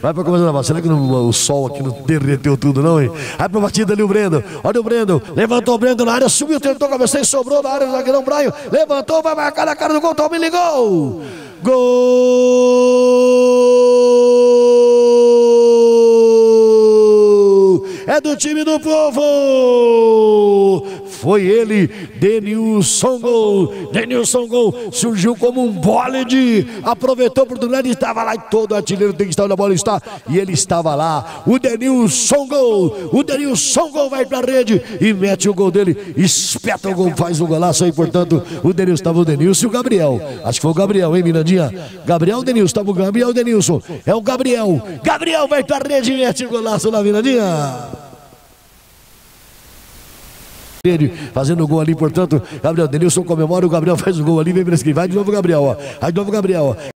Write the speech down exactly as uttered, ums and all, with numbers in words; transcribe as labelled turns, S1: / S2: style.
S1: Vai pra começar a lavar. Será que não, o sol aqui não derreteu tudo, não, hein? Vai pra batida ali o Brendo. Olha o Brendo. Levantou o Brendo na área, subiu, tentou cabeceio, sobrou na área do zagueirão Braio. Levantou, vai marcar na cara do gol. Tome, ligou. Gol! É do time do povo! Foi ele, Denilson Gol. Denilson Gol surgiu como um bólide, aproveitou a oportunidade, estava lá e todo artilheiro tem que estar onde a bola está. E ele estava lá, o Denilson Gol. O Denilson Gol vai pra rede e mete o gol dele, espeta o gol, faz o golaço aí, portanto, o Denilson, estava o Denilson e o Gabriel. Acho que foi o Gabriel, hein, Mirandinha? Gabriel, Denilson, estava o Gabriel, Denilson. É o Gabriel. Gabriel vai pra rede e mete o golaço na Mirandinha. Fazendo o gol ali, portanto, Gabriel, Denilson comemora, o Gabriel faz o gol ali, vem para esquivar, vai de novo o Gabriel, ó. Vai de novo o Gabriel, ó.